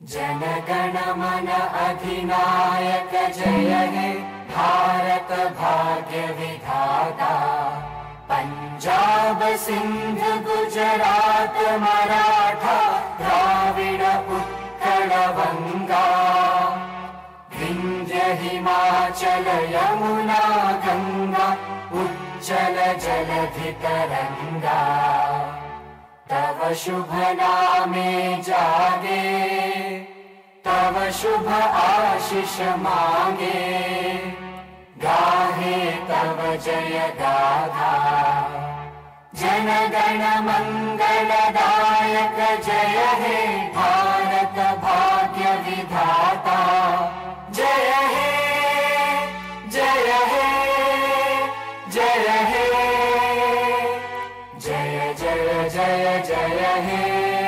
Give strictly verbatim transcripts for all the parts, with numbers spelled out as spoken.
जनगण मन अधिनायक जय हे भारत भाग्य विधाता। पंजाब सिंध गुजरात मराठा द्राविड़ उत्कल बंगा। विंध्य हिमाचल यमुना गंगा उज्जल जलधि तरंगा। तव शुभ नामे जागे तव शुभ आशीष मांगे। गाहे तव जय गाथा जन गण मंगलदायक जय हे भारत भाग्य विधाता। जय हे जय हे जय हे जय जय जय जय हे।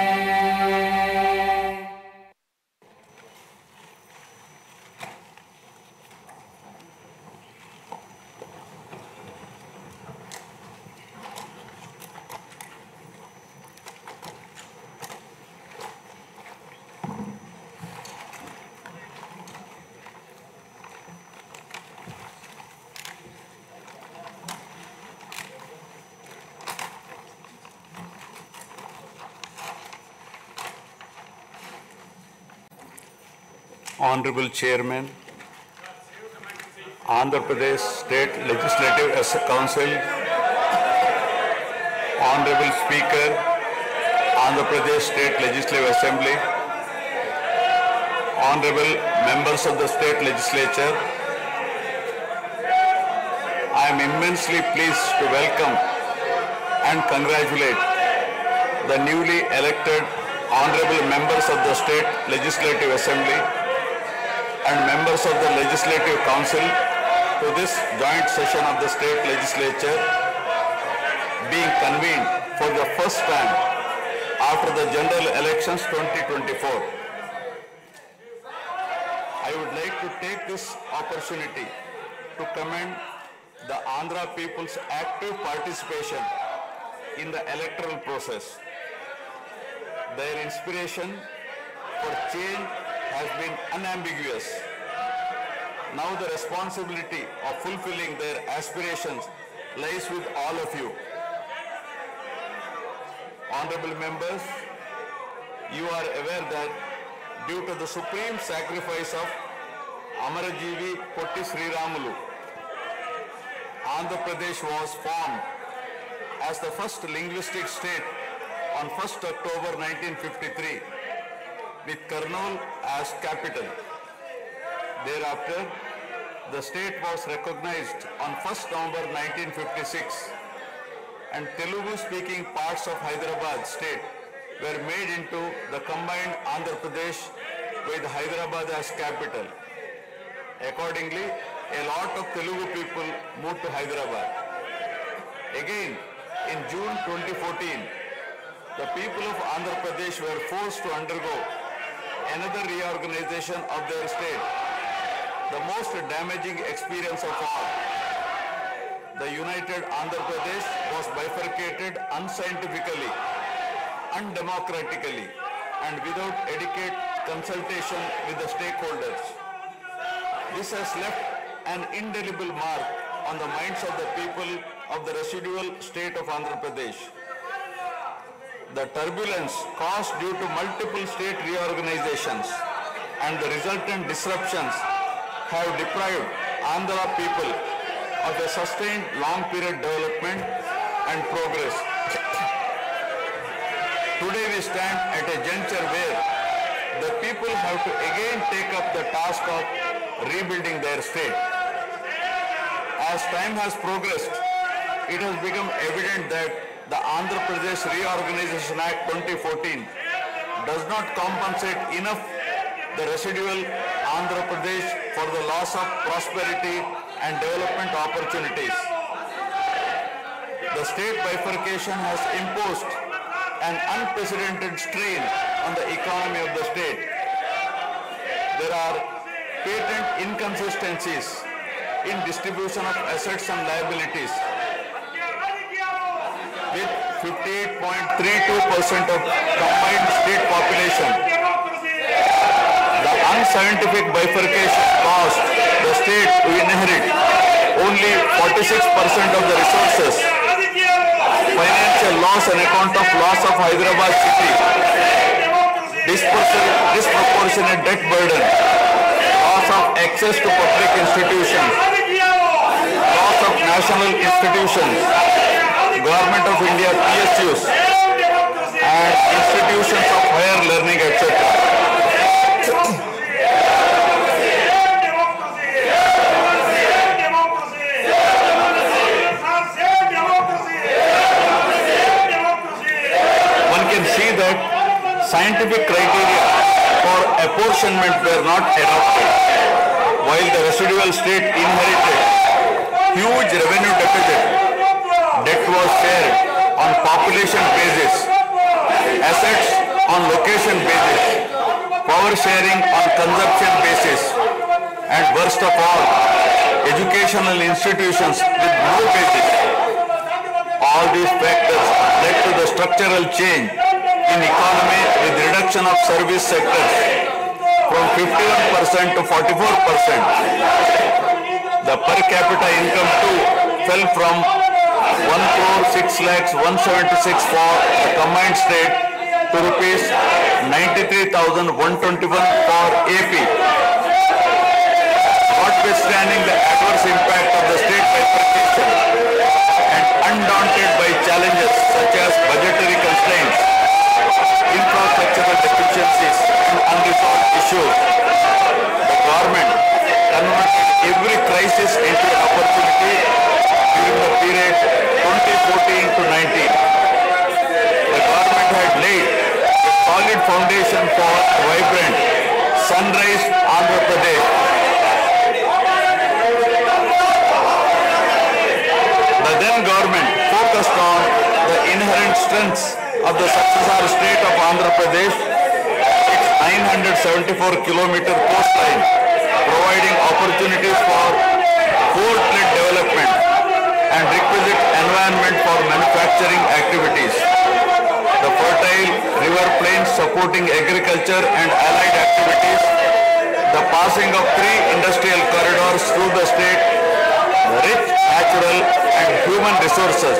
Honorable Chairman, Andhra Pradesh State Legislative Council, Honorable Speaker, Andhra Pradesh State Legislative Assembly, Honorable Members of the State Legislature, I am immensely pleased to welcome and congratulate the newly elected Honorable Members of the State Legislative Assembly and members of the Legislative Council to this joint session of the State Legislature being convened for the first time after the general elections twenty twenty-four. I would like to take this opportunity to commend the Andhra people's active participation in the electoral process. Their inspiration for change has been unambiguous. Now the responsibility of fulfilling their aspirations lies with all of you. Honorable members, you are aware that due to the supreme sacrifice of Amarajeevi Potti Sriramulu, Andhra Pradesh was formed as the first linguistic state on first October nineteen fifty-three. With Kurnool as capital. Thereafter, the state was recognized on first November nineteen fifty-six and Telugu-speaking parts of Hyderabad state were made into the combined Andhra Pradesh with Hyderabad as capital. Accordingly, a lot of Telugu people moved to Hyderabad. Again, in June twenty fourteen, the people of Andhra Pradesh were forced to undergo another reorganization of their state, the most damaging experience of all. The united Andhra Pradesh was bifurcated unscientifically, undemocratically, and without adequate consultation with the stakeholders. This has left an indelible mark on the minds of the people of the residual state of Andhra Pradesh. The turbulence caused due to multiple state reorganizations and the resultant disruptions have deprived Andhra people of a sustained long period development and progress. Today we stand at a juncture where the people have to again take up the task of rebuilding their state. As time has progressed, it has become evident that the Andhra Pradesh Reorganization Act twenty fourteen does not compensate enough the residual Andhra Pradesh for the loss of prosperity and development opportunities. The state bifurcation has imposed an unprecedented strain on the economy of the state. There are patent inconsistencies in distribution of assets and liabilities, with fifty-eight point three two percent of combined state population unscientific bifurcation caused the state to inherit only forty-six percent of the resources, financial loss on account of loss of Hyderabad city, disproportionate debt burden, loss of access to public institutions, loss of national institutions, Government of India P S Us, and institutions of higher learning, et cetera. One can see that scientific criteria for apportionment were not adopted, while the residual state inherited huge revenue deficit. Debt was shared on population basis, assets on location basis, power sharing on consumption basis, and worst of all, educational institutions with no basis. All these factors led to the structural change in economy with reduction of service sectors from fifty-one percent to forty-four percent. The per capita income too fell from one crore six lakhs one seventy-six for the combined state to rupees ninety-three thousand one twenty-one for A P. Notwithstanding the adverse impact of the state bifurcation and undaunted by challenges such as budgetary constraints, infrastructural deficiencies, and unresolved issues, the government converted every crisis into an opportunity during the period twenty fourteen to nineteen. The government had laid a solid foundation for a vibrant sunrise Andhra Pradesh. The then government focused on the inherent strengths of the successor state of Andhra Pradesh, its nine hundred seventy-four kilometer coastline, providing opportunities for port-led development and requisite environment for manufacturing activities. The fertile river plains supporting agriculture and allied activities, the passing of three industrial corridors through the state, the rich natural and human resources.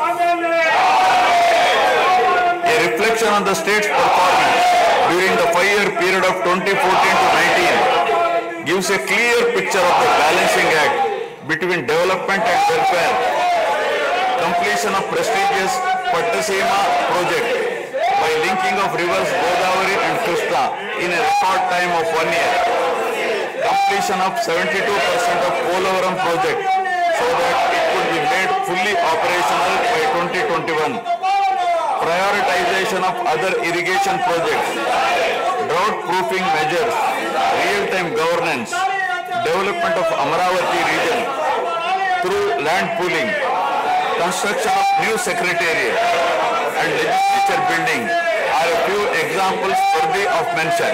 A reflection on the state's performance during the five-year period of twenty fourteen to nineteen gives a clear picture of the balancing act between development and welfare. Completion of prestigious Pattasima project by linking of rivers Godavari and Krishna in a record time of one year. Completion of seventy-two percent of Polavaram project so that it could be made fully operational by twenty twenty-one. Prioritization of other irrigation projects, drought proofing measures, real-time governance, development of Amaravati region through land pooling, construction of new secretariat and legislature building are a few examples worthy of mention.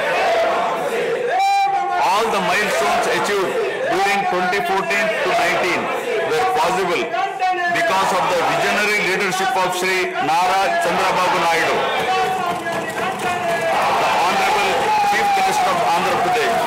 All the milestones achieved during twenty fourteen to nineteen were possible because of the visionary leadership of Shri Nara Chandrababu Naidu, the Honorable Chief Minister of Andhra Pradesh.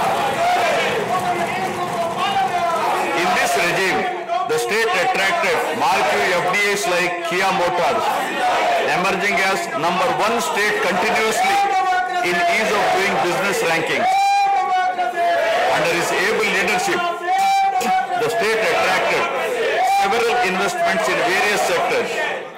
In this regime, the state attracted marquee F D As like Kia Motors, emerging as number one state continuously in ease of doing business rankings. Under his able leadership, the state attracted several investments in various sectors.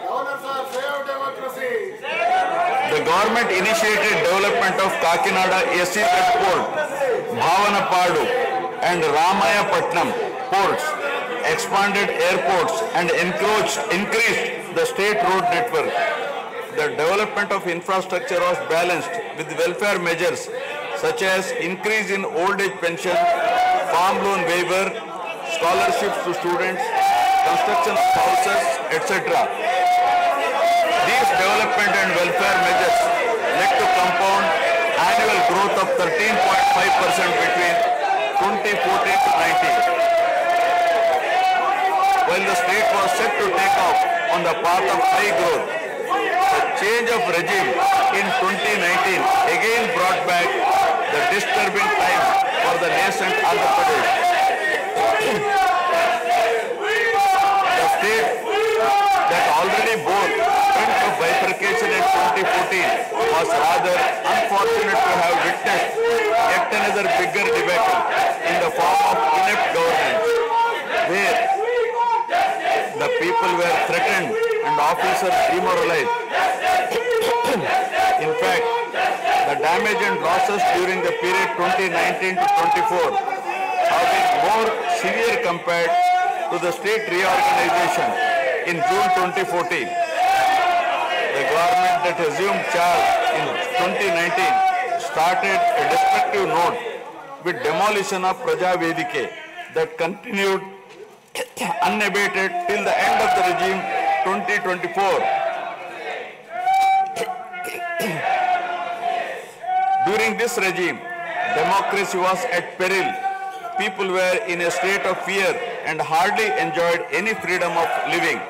The government initiated development of Kakinada S E Z Port, Bhavanapadu and Ramayapatnam ports, expanded airports and encroached, increased the state road network. The development of infrastructure was balanced with welfare measures such as increase in old age pension, farm loan waiver, scholarships to students, construction of houses, et cetera. These development and welfare measures led to compound annual growth of thirteen point five percent between twenty fourteen to nineteen. While the state was set to take off on the path of high growth, the change of regime in twenty nineteen again brought back the disturbing times for the nascent Andhra Pradesh. The state that already bore print of bifurcation in twenty fourteen was rather unfortunate to have witnessed yet another bigger debacle in the form of inept governance, where the people were threatened and officers demoralized. In fact, the damage and losses during the period twenty nineteen to twenty-four have been more severe compared to the state reorganization in June twenty fourteen. The government that assumed charge in twenty nineteen started a destructive note with demolition of Praja Vedike that continued unabated till the end of the regime twenty twenty-four. During this regime, democracy was at peril. People were in a state of fear and hardly enjoyed any freedom of living.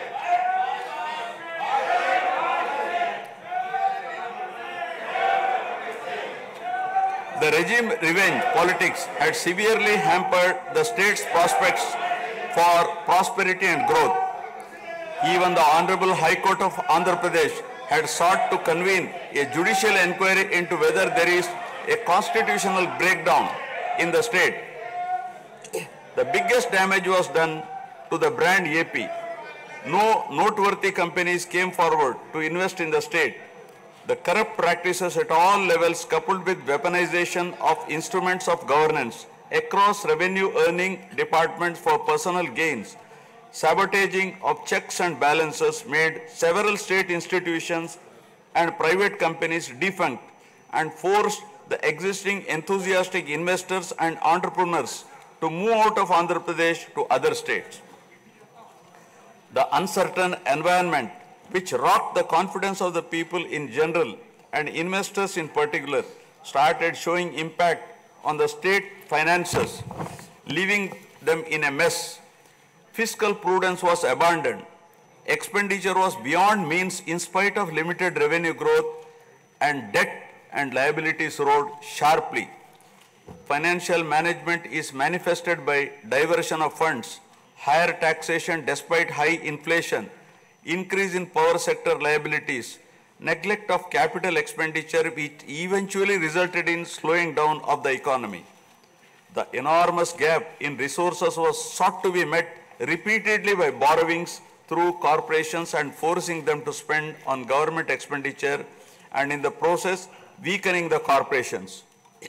The regime revenge politics had severely hampered the state's prospects for prosperity and growth. Even the Honorable High Court of Andhra Pradesh had sought to convene a judicial inquiry into whether there is a constitutional breakdown in the state. The biggest damage was done to the brand A P. No noteworthy companies came forward to invest in the state. The corrupt practices at all levels, coupled with weaponization of instruments of governance across revenue earning departments for personal gains, sabotaging of checks and balances, made several state institutions and private companies defunct and forced the existing enthusiastic investors and entrepreneurs to move out of Andhra Pradesh to other states. The uncertain environment which rocked the confidence of the people in general and investors in particular started showing impact on the state finances, leaving them in a mess. Fiscal prudence was abandoned. Expenditure was beyond means in spite of limited revenue growth, and debt and liabilities rose sharply. Financial management is manifested by diversion of funds, higher taxation despite high inflation, increase in power sector liabilities, neglect of capital expenditure, which eventually resulted in slowing down of the economy. The enormous gap in resources was sought to be met repeatedly by borrowings through corporations and forcing them to spend on government expenditure, and in the process weakening the corporations.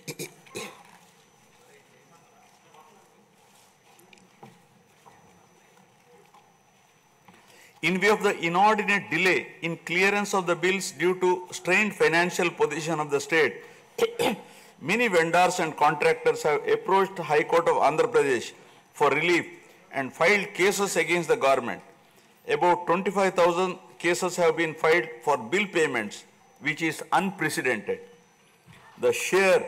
In view of the inordinate delay in clearance of the bills due to strained financial position of the state, many vendors and contractors have approached the High Court of Andhra Pradesh for relief and filed cases against the government. About twenty-five thousand cases have been filed for bill payments, which is unprecedented. The sheer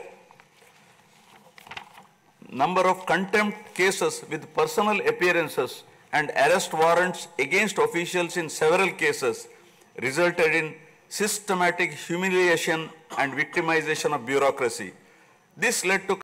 number of contempt cases with personal appearances and arrest warrants against officials in several cases resulted in systematic humiliation and victimization of bureaucracy. This led to